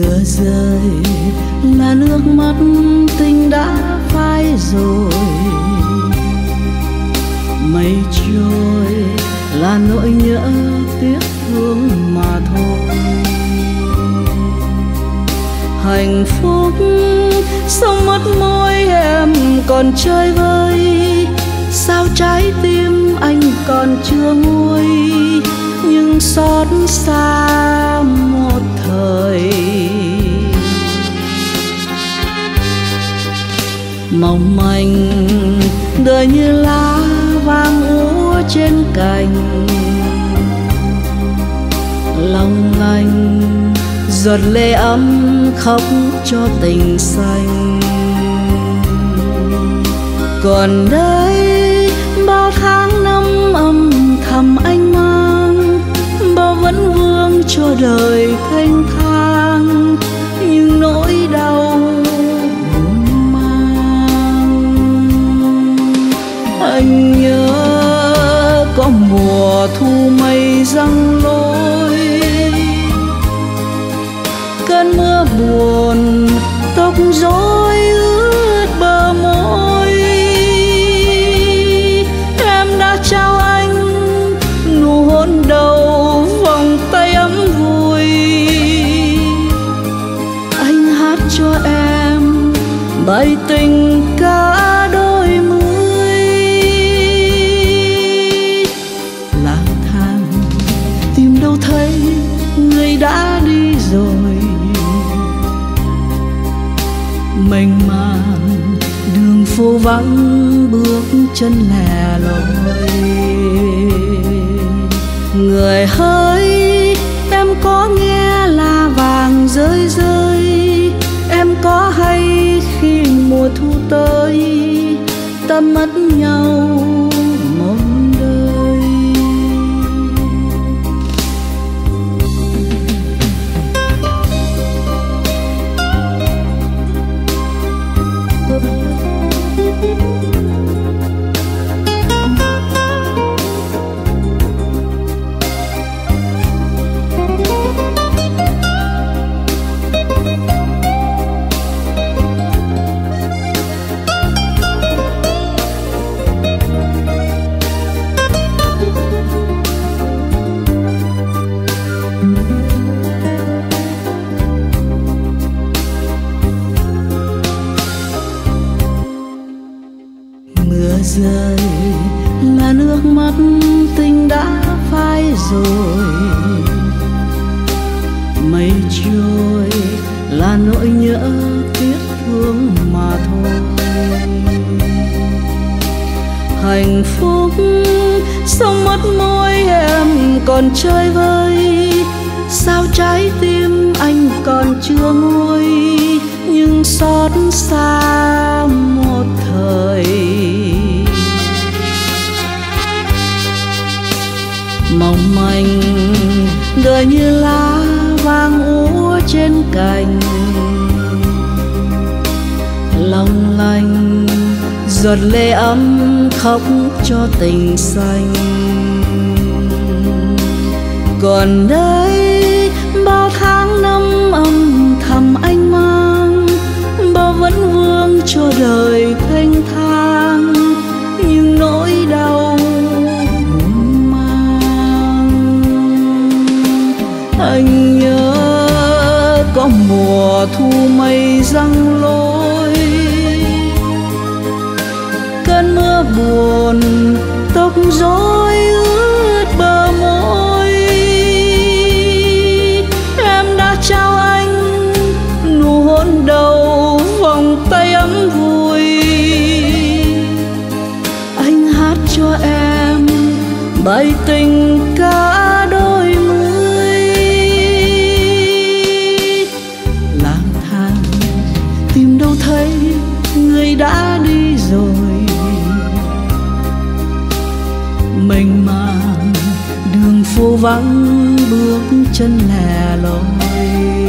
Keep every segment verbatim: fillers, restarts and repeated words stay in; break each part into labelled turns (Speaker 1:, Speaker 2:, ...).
Speaker 1: Mưa rơi là nước mắt tình đã phai rồi, mây trôi là nỗi nhớ tiếc thương mà thôi. Hạnh phúc sống mất môi em còn chơi vơi, sao trái tim anh còn chưa nguôi, nhưng xót xa một thời. Mong manh đời như lá vàng úa trên cành, long lanh giọt lệ ấm khóc cho tình xanh. Còn đây bao tháng năm âm thầm anh mang, bao vấn vương cho đời thanh thang, nhưng nỗi đau muôn mang. Anh nhớ có mùa thu mây giăng lối, cơn mưa buồn tóc rối ướt bờ môi. Em đã trao anh nụ hôn đầu, vòng tay ấm vui. Anh hát cho em bài tình ca đôi mươi. Lang thang tìm đâu thấy người đã đi rồi, mênh mang đường phố vắng bước chân lẻ loi. Người hỡi em có nghe là vàng rơi rơi, em có hay khi mùa thu tới ta mất nhau một đời. Mưa rơi là nước mắt tình đã phai rồi, mây trôi là nỗi nhớ tiếc thương mà thôi. Hạnh phúc sống mất môi em còn chơi vơi, sao trái tim anh còn chưa nguôi, nhưng xót xa một thời. Mong manh đời như lá vàng úa trên cành, long lanh giọt lệ ấm khóc cho tình xanh. Còn đây bao tháng năm âm thầm anh mang, bao vấn vương cho đời thanh thang, nhưng nỗi đau muôn mang. Anh nhớ có mùa thu mây giăng lối, cơn mưa buồn tóc rối ướt bờ môi. Em đã trao anh nụ hôn đầu, vòng tay ấm vui. Anh hát cho em bài tình ca đôi mươi. Lang thang tìm đâu thấy người đã đi rồi, mênh mang đường phố vắng bước chân lẻ loi.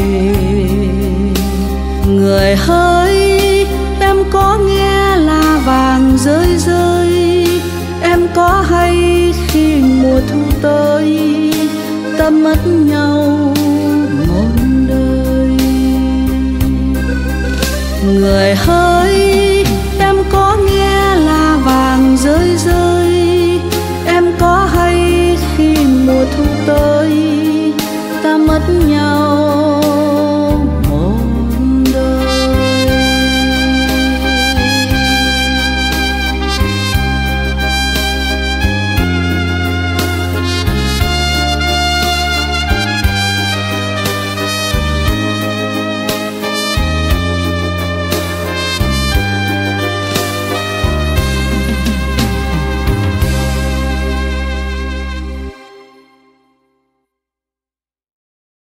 Speaker 1: Người hỡi em có nghe là vàng rơi rơi, em có hay khi mùa thu tới ta mất nhau một đời. người hỡi